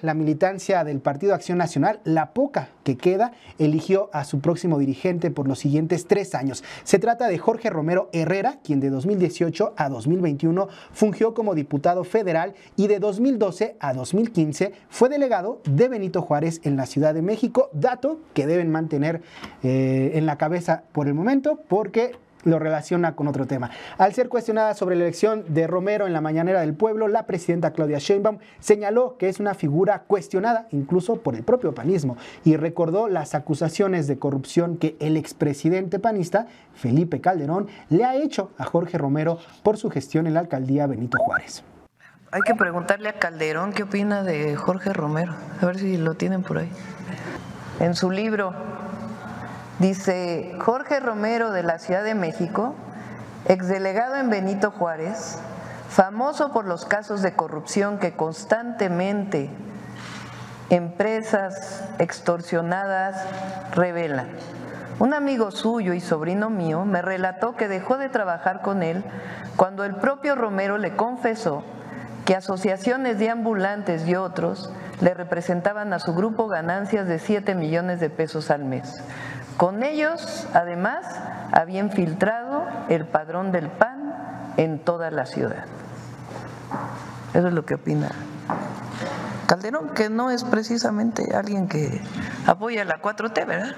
la militancia del Partido Acción Nacional, la poca que queda, eligió a su próximo dirigente por los siguientes 3 años. Se trata de Jorge Romero Herrera, quien de 2018 a 2021 fungió como diputado federal y de 2012 a 2015 fue delegado de Benito Juárez en la Ciudad de México, dato que deben mantener en la cabeza por el momento porque lo relaciona con otro tema. Al ser cuestionada sobre la elección de Romero en la Mañanera del Pueblo, la presidenta Claudia Sheinbaum señaló que es una figura cuestionada incluso por el propio panismo y recordó las acusaciones de corrupción que el expresidente panista Felipe Calderón le ha hecho a Jorge Romero por su gestión en la alcaldía Benito Juárez. Hay que preguntarle a Calderón qué opina de Jorge Romero, a ver si lo tienen por ahí. En su libro dice: Jorge Romero de la Ciudad de México, exdelegado en Benito Juárez, famoso por los casos de corrupción que constantemente empresas extorsionadas revelan. Un amigo suyo y sobrino mío me relató que dejó de trabajar con él cuando el propio Romero le confesó que asociaciones de ambulantes y otros le representaban a su grupo ganancias de 7 millones de pesos al mes. Con ellos, además, había infiltrado el padrón del PAN en toda la ciudad. Eso es lo que opina Calderón, que no es precisamente alguien que apoya la 4T, ¿verdad?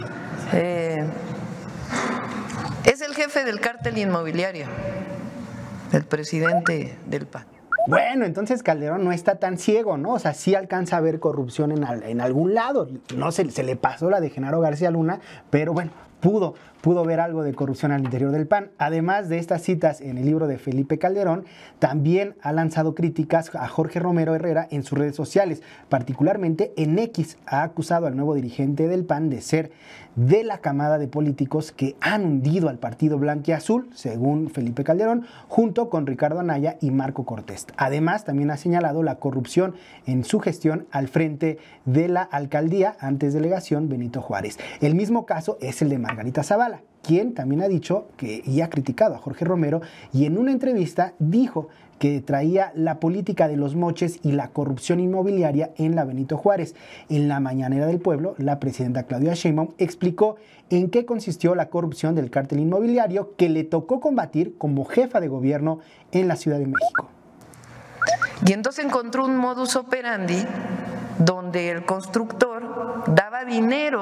Es el jefe del cártel inmobiliario, el presidente del PAN. Bueno, entonces Calderón no está tan ciego, ¿no? O sea, sí alcanza a ver corrupción en algún lado. No se le pasó la de Genaro García Luna, pero bueno, pudo ver algo de corrupción al interior del PAN. Además de estas citas en el libro de Felipe Calderón, también ha lanzado críticas a Jorge Romero Herrera en sus redes sociales, particularmente en X. Ha acusado al nuevo dirigente del PAN de ser de la camada de políticos que han hundido al partido blanquiazul, según Felipe Calderón, junto con Ricardo Anaya y Marco Cortés. Además, también ha señalado la corrupción en su gestión al frente de la alcaldía, antes delegación Benito Juárez. El mismo caso es el de Margarita Zavala, quien también ha dicho y ha criticado a Jorge Romero, y en una entrevista dijo que traía la política de los moches y la corrupción inmobiliaria en la Benito Juárez. En la Mañanera del Pueblo, la presidenta Claudia Sheinbaum explicó en qué consistió la corrupción del cártel inmobiliario que le tocó combatir como jefa de gobierno en la Ciudad de México. Y entonces encontró un modus operandi donde el constructor daba dinero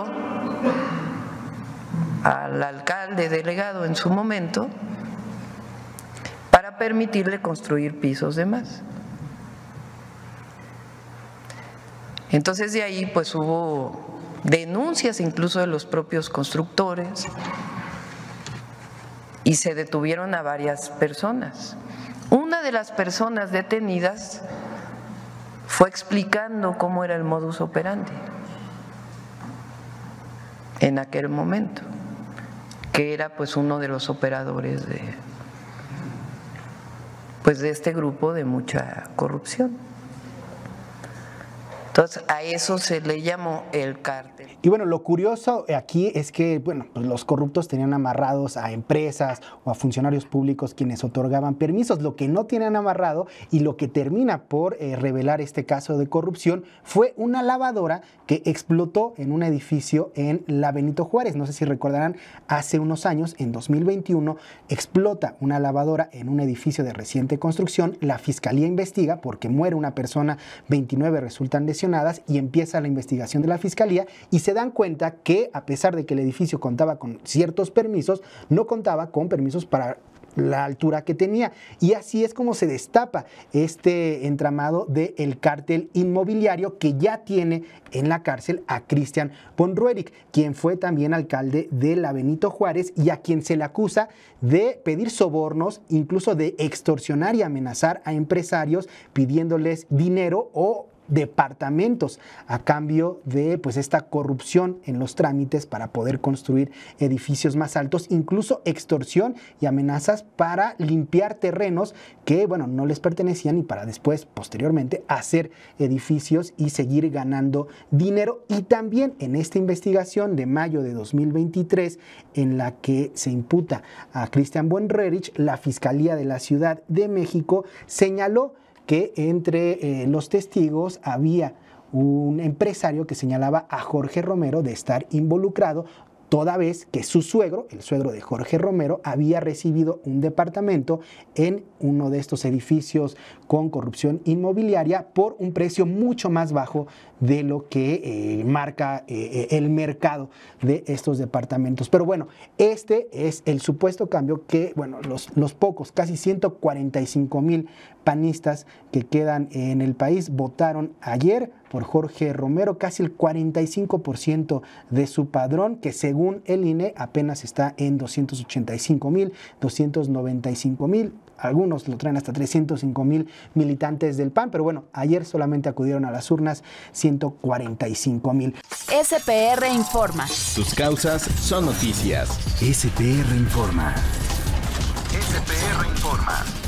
al alcalde delegado en su momento para permitirle construir pisos de más. Entonces de ahí pues hubo denuncias incluso de los propios constructores y se detuvieron a varias personas. Una de las personas detenidas fue explicando cómo era el modus operandi en aquel momento, que era pues uno de los operadores de este grupo de mucha corrupción. Entonces a eso se le llamó el cártel. Y bueno, lo curioso aquí es que bueno, pues los corruptos tenían amarrados a empresas o a funcionarios públicos quienes otorgaban permisos. Lo que no tenían amarrado y lo que termina por revelar este caso de corrupción fue una lavadora que explotó en un edificio en la Benito Juárez. No sé si recordarán, hace unos años, en 2021, explota una lavadora en un edificio de reciente construcción. La fiscalía investiga porque muere una persona, 29 resultan lesionadas y empieza la investigación de la fiscalía y se dan cuenta que a pesar de que el edificio contaba con ciertos permisos, no contaba con permisos para la altura que tenía. Y así es como se destapa este entramado del cártel inmobiliario que ya tiene en la cárcel a Christian von Roerich, quien fue también alcalde de la Benito Juárez y a quien se le acusa de pedir sobornos, incluso de extorsionar y amenazar a empresarios pidiéndoles dinero o departamentos a cambio de pues esta corrupción en los trámites para poder construir edificios más altos, incluso extorsión y amenazas para limpiar terrenos que bueno no les pertenecían y para después posteriormente hacer edificios y seguir ganando dinero. Y también en esta investigación de mayo de 2023 en la que se imputa a Christian von Roerich, la Fiscalía de la Ciudad de México señaló que entre los testigos había un empresario que señalaba a Jorge Romero de estar involucrado, toda vez que su suegro, el suegro de Jorge Romero, había recibido un departamento en uno de estos edificios con corrupción inmobiliaria por un precio mucho más bajo de lo que marca el mercado de estos departamentos. Pero bueno, este es el supuesto cambio que, bueno, los pocos, casi 145,000 panistas que quedan en el país votaron ayer por Jorge Romero, casi el 45% de su padrón, que según el INE apenas está en 285,000, 295,000. Algunos lo traen hasta 305,000 militantes del PAN, pero bueno, ayer solamente acudieron a las urnas 145,000. SPR Informa. Tus causas son noticias. SPR Informa. SPR Informa.